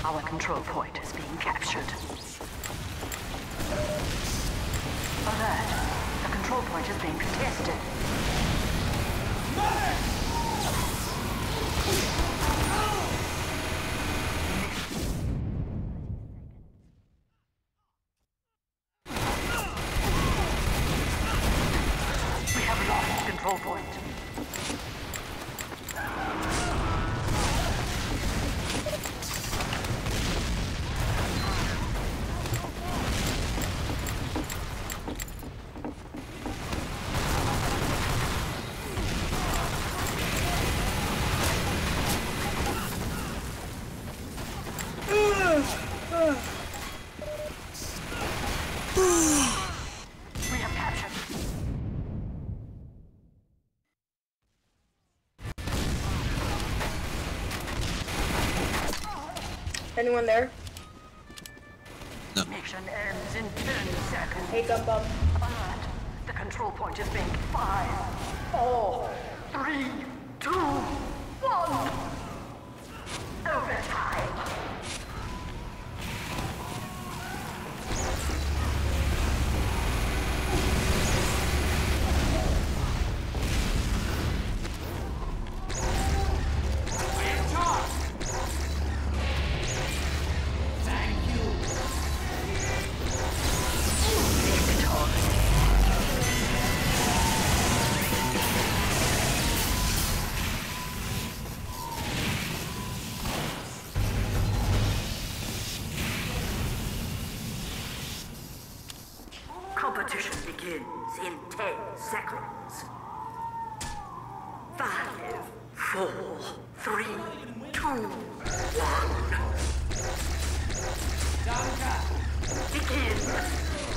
Our control point is being captured. Alert! The control point is being contested. We have lost control point. We have captured. Anyone there? Mission ends in 10 seconds. Hey, Gum Bum. Alert. The control point is being 5, 4, 3, 2, 1. Overtime. Competition begins in 10 seconds. 5, 4, 3, 2, 1. Begin.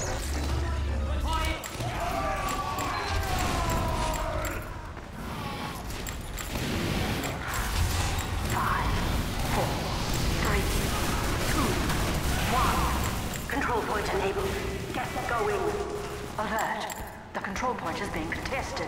5, 4, 3, 2, 1. Control point enabled. Get going. Alert. The control point is being contested.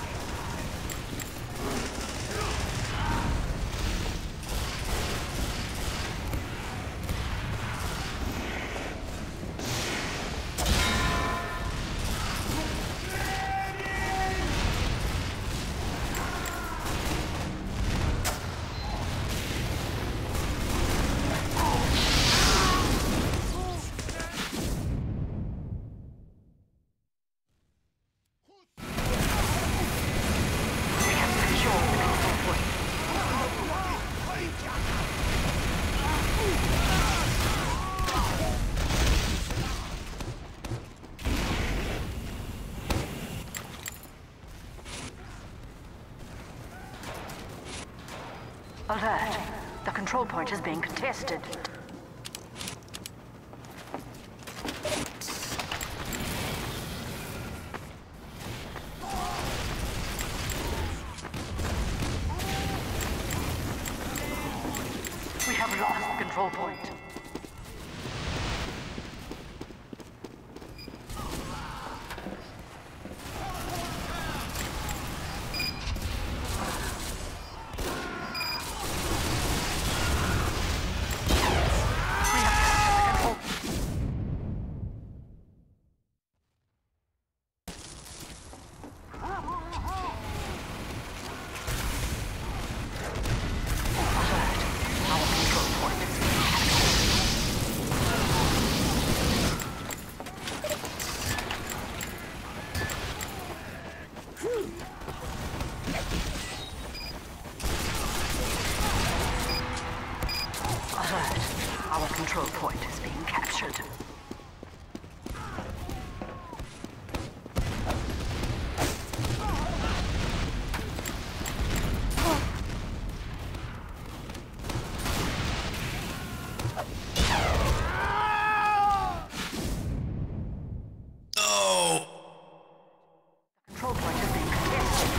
Alert. The control point is being contested. We have lost control point. Alert. Our control point is being captured. Control point is being contested.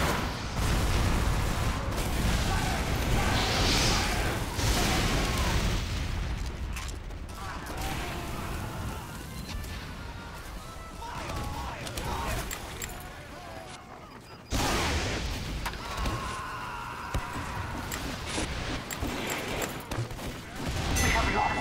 We have lost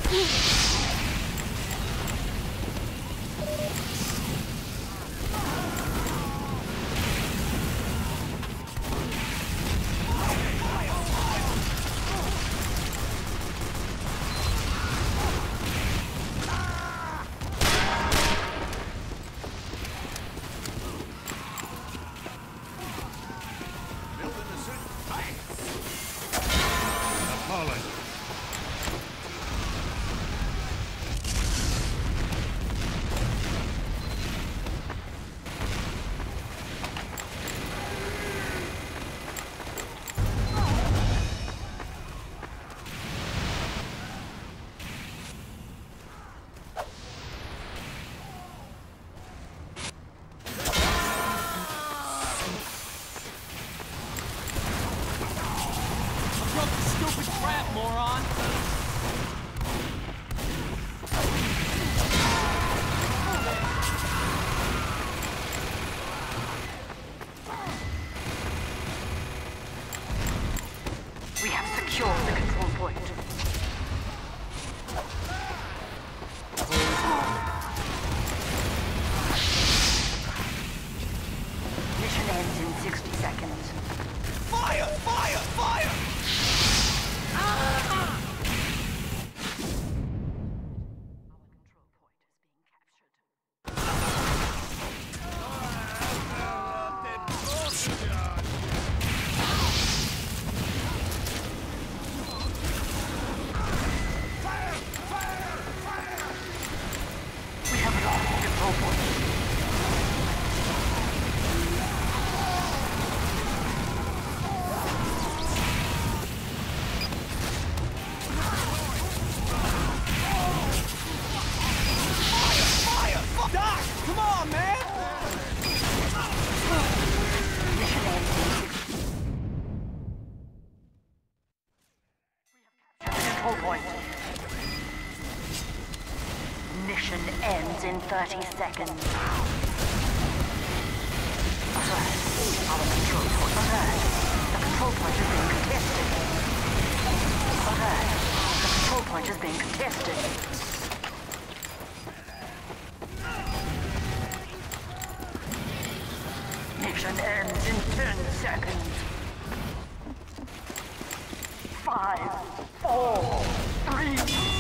Stupid crap, moron! We have secured the control point. Mission ends in 60 seconds. Fire! Fire! Fire! We have lost the control point. Doc! Come on, man! Mission ends in 60. We have captured the control point. Mission ends in 30 seconds. Alert. Our control point. Alert. The control point is being contested. Alert. The control point is being contested. Mission ends in 10 seconds. 5, 4, 3,